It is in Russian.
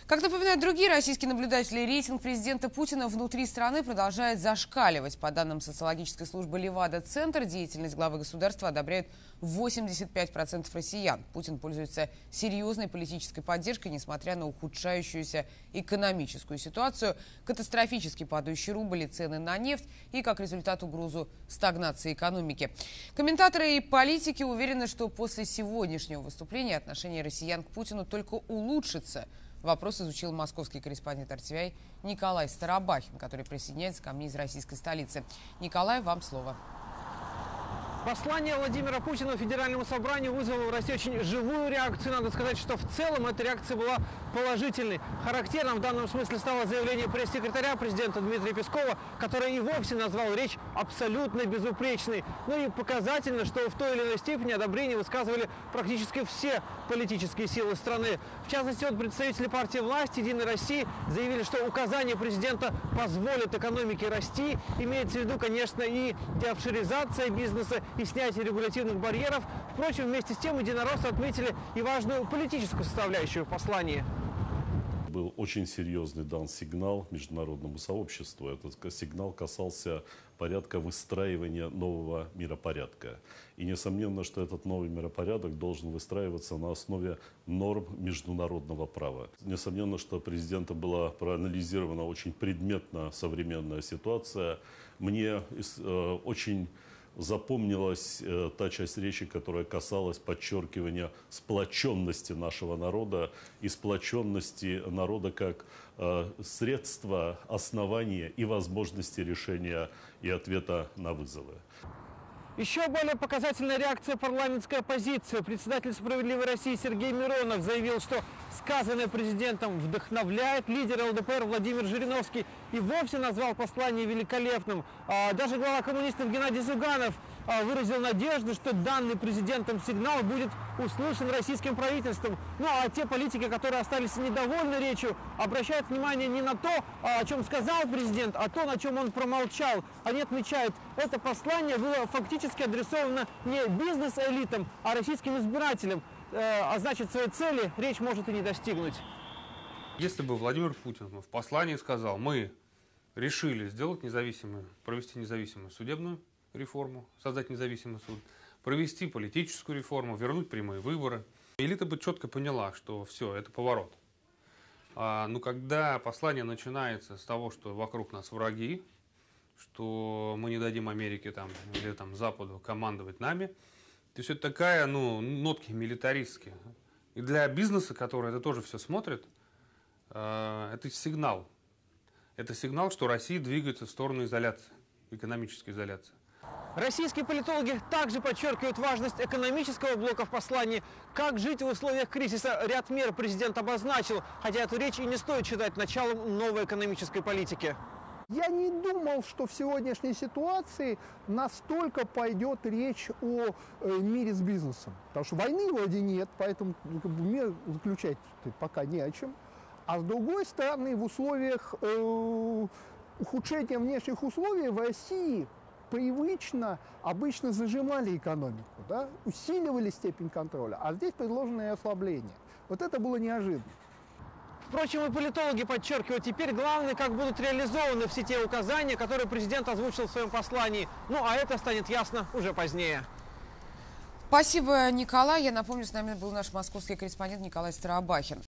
Как напоминают другие российские наблюдатели, рейтинг президента Путина внутри страны продолжает зашкаливать. По данным социологической службы «Левада-Центр», деятельность главы государства одобряют 85% россиян. Путин пользуется серьезной политической поддержкой, несмотря на ухудшающуюся экономическую ситуацию, катастрофически падающий рубль и цены на нефть и, как результат, угрозу стагнации экономики. Комментаторы и политики уверены, что после сегодняшнего выступления отношение россиян к Путину только улучшится. Вопрос изучил московский корреспондент RTVI Николай Старобахин, который присоединяется ко мне из российской столицы. Николай, вам слово. Послание Владимира Путина Федеральному собранию вызвало в России очень живую реакцию. Надо сказать, что в целом эта реакция была положительной. Характерным в данном смысле стало заявление пресс-секретаря президента Дмитрия Пескова, который и вовсе назвал речь абсолютно безупречной. Ну и показательно, что в той или иной степени одобрение высказывали практически все политические силы страны. В частности, представители партии власти «Единой России» заявили, что указания президента позволят экономике расти. Имеется в виду, конечно, и деофшоризация бизнеса, и снятие регулятивных барьеров. Впрочем, вместе с тем единороссы отметили и важную политическую составляющую в послании. Был очень серьезный дан сигнал международному сообществу. Этот сигнал касался порядка выстраивания нового миропорядка. И несомненно, что этот новый миропорядок должен выстраиваться на основе норм международного права. Несомненно, что президентом была проанализирована очень предметно современная ситуация. Мне очень запомнилась та часть речи, которая касалась подчеркивания сплоченности нашего народа и сплоченности народа как средства, основания и возможности решения и ответа на вызовы. Еще более показательная реакция парламентской оппозиции. Председатель «Справедливой России» Сергей Миронов заявил, что сказанное президентом вдохновляет. Лидер ЛДПР Владимир Жириновский и вовсе назвал послание великолепным. Даже глава коммунистов Геннадий Зюганов выразил надежду, что данный президентом сигнал будет услышан российским правительством. Ну а те политики, которые остались недовольны речью, обращают внимание не на то, о чем сказал президент, а то, на чем он промолчал. Они отмечают, это послание было фактически адресовано не бизнес-элитам, а российским избирателям. А значит, своей цели речь может и не достигнуть. Если бы Владимир Путин в послании сказал, мы решили сделать провести независимую судебную реформу, создать независимый суд, провести политическую реформу, вернуть прямые выборы, элита бы четко поняла, что все, это поворот. Но когда послание начинается с того, что вокруг нас враги, что мы не дадим Америке или Западу командовать нами, то есть это такая, нотки милитаристские. И для бизнеса, который это тоже все смотрит, это сигнал. Это сигнал, что Россия двигается в сторону изоляции, экономической изоляции. Российские политологи также подчеркивают важность экономического блока в послании. Как жить в условиях кризиса, ряд мер президент обозначил, хотя эту речь и не стоит считать началом новой экономической политики. Я не думал, что в сегодняшней ситуации настолько пойдет речь о мире с бизнесом. Потому что войны вроде нет, поэтому мир заключать пока не о чем. А с другой стороны, в условиях ухудшения внешних условий в России привычно, обычно зажимали экономику, да? Усиливали степень контроля, а здесь предложено и ослабление. Вот это было неожиданно. Впрочем, и политологи подчеркивают, теперь главное, как будут реализованы все те указания, которые президент озвучил в своем послании. Ну, а это станет ясно уже позднее. Спасибо, Николай. Я напомню, с нами был наш московский корреспондент Николай Старобахин.